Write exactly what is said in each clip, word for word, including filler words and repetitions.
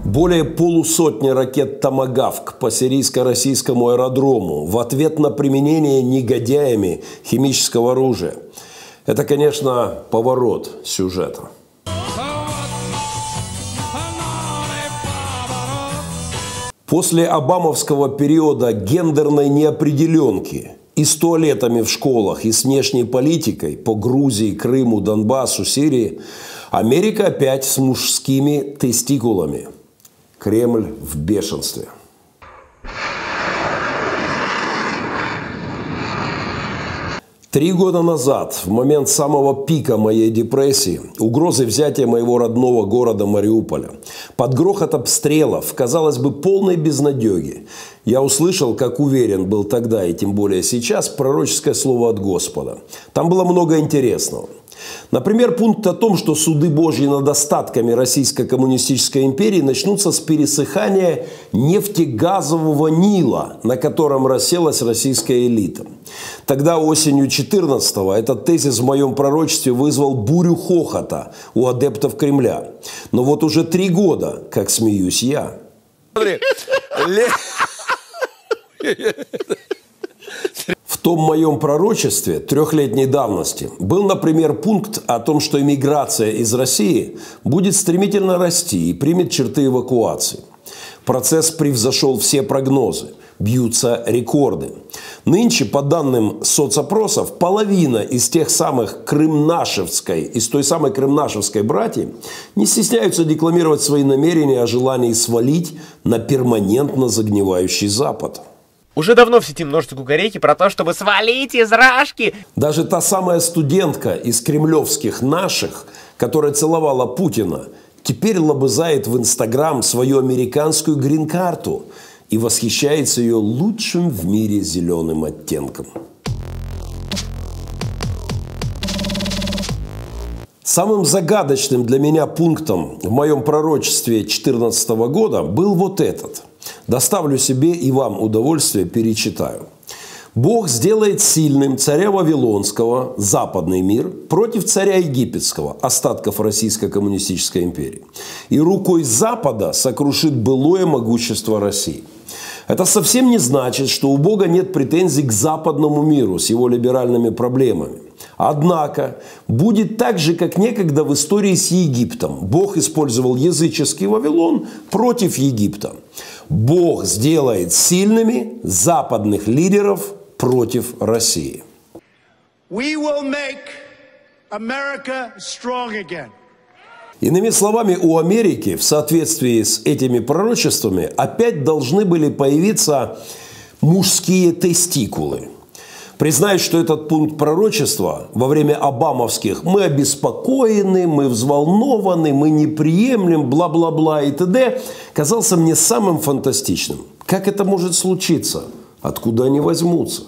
Более полусотни ракет «Томагавк» по сирийско-российскому аэродрому в ответ на применение негодяями химического оружия. Это, конечно, поворот сюжета. После обамовского периода гендерной неопределенки и с туалетами в школах, и с внешней политикой по Грузии, Крыму, Донбассу, Сирии, Америка опять с мужскими тестикулами. Кремль в бешенстве. Три года назад, в момент самого пика моей депрессии, угрозы взятия моего родного города Мариуполя, под грохот обстрелов, казалось бы, полной безнадеги, я услышал, как уверен был тогда и тем более сейчас, пророческое слово от Господа. Там было много интересного. Например, пункт о том, что суды Божьи над остатками Российской коммунистической империи начнутся с пересыхания нефтегазового Нила, на котором расселась российская элита. Тогда осенью четырнадцатого этот тезис в моем пророчестве вызвал бурю хохота у адептов Кремля. Но вот уже три года, как смеюсь я. В том моем пророчестве трехлетней давности был, например, пункт о том, что иммиграция из России будет стремительно расти и примет черты эвакуации. Процесс превзошел все прогнозы. Бьются рекорды. Нынче, по данным соцопросов, половина из тех самых крымнашевской, из той самой крымнашевской братьи не стесняются декламировать свои намерения о желании свалить на перманентно загнивающий Запад. Уже давно в сети множество кукарейки про то, чтобы свалить из Рашки. Даже та самая студентка из кремлевских наших, которая целовала Путина, теперь лобызает в Инстаграм свою американскую грин-карту и восхищается ее лучшим в мире зеленым оттенком. Самым загадочным для меня пунктом в моем пророчестве две тысячи четырнадцатого года был вот этот. Доставлю себе и вам удовольствие, перечитаю. Бог сделает сильным царя Вавилонского, западный мир, против царя Египетского, остатков Российской коммунистической империи. И рукой Запада сокрушит былое могущество России. Это совсем не значит, что у Бога нет претензий к западному миру с его либеральными проблемами. Однако, будет так же, как некогда в истории с Египтом. Бог использовал языческий Вавилон против Египта. Бог сделает сильными западных лидеров против России. We will make America strong again. Иными словами, у Америки в соответствии с этими пророчествами опять должны были появиться мужские тестикулы. Признаюсь, что этот пункт пророчества во время обамовских «мы обеспокоены», «мы взволнованы», «мы не приемлем», бла-бла-бла и т.д. казался мне самым фантастичным. Как это может случиться? Откуда они возьмутся?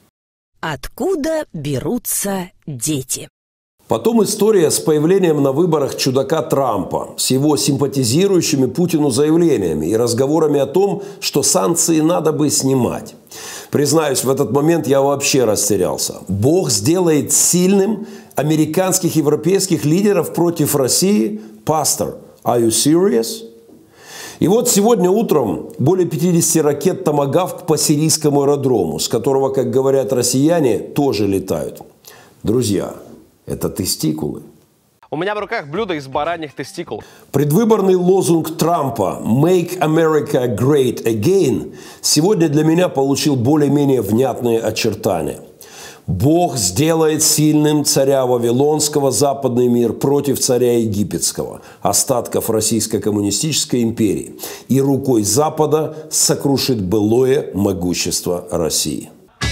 Откуда берутся дети? Потом история с появлением на выборах чудака Трампа с его симпатизирующими Путину заявлениями и разговорами о том, что санкции надо бы снимать. Признаюсь, в этот момент я вообще растерялся. Бог сделает сильным американских, европейских лидеров против России? Пастор, are you serious? И вот сегодня утром более пятидесяти ракет «Томагавк» по сирийскому аэродрому, с которого, как говорят россияне, тоже летают. Друзья, это тестикулы. У меня в руках блюдо из бараньих тестикул. Предвыборный лозунг Трампа «Make America Great Again» сегодня для меня получил более-менее внятные очертания. Бог сделает сильным царя Вавилонского, западный мир, против царя Египетского, остатков Российской коммунистической империи, и рукой Запада сокрушит былое могущество России.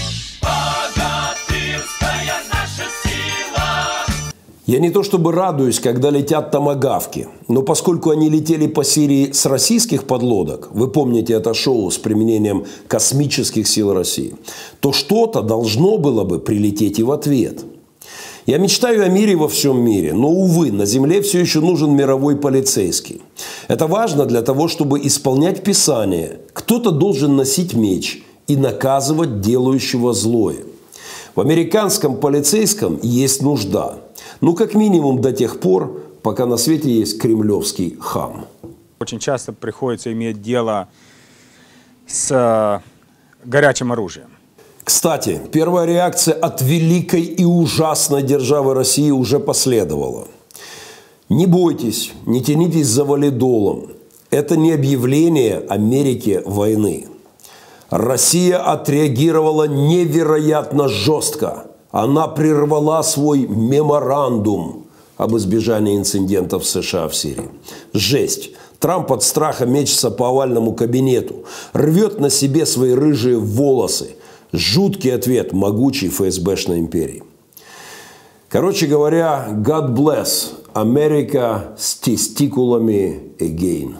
Я не то чтобы радуюсь, когда летят томагавки, но поскольку они летели по Сирии с российских подлодок, вы помните это шоу с применением космических сил России, то что-то должно было бы прилететь и в ответ. Я мечтаю о мире во всем мире, но, увы, на Земле все еще нужен мировой полицейский. Это важно для того, чтобы исполнять Писание. Кто-то должен носить меч и наказывать делающего злое. В американском полицейском есть нужда. Ну, как минимум до тех пор, пока на свете есть кремлевский хам. очень часто приходится иметь дело с э, горячим оружием. Кстати, первая реакция от великой и ужасной державы России уже последовала. Не бойтесь, не тянитесь за валидолом. Это не объявление Америке войны. Россия отреагировала невероятно жестко. Она прервала свой меморандум об избежании инцидентов в США в Сирии. Жесть. Трамп от страха мечется по овальному кабинету, рвет на себе свои рыжие волосы. Жуткий ответ могучей эф эс бэшной империи. Короче говоря, God bless America с тестикулами again.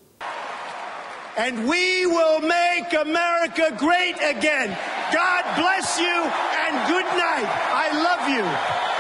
And we will make America great again. God bless you and good night. I love you.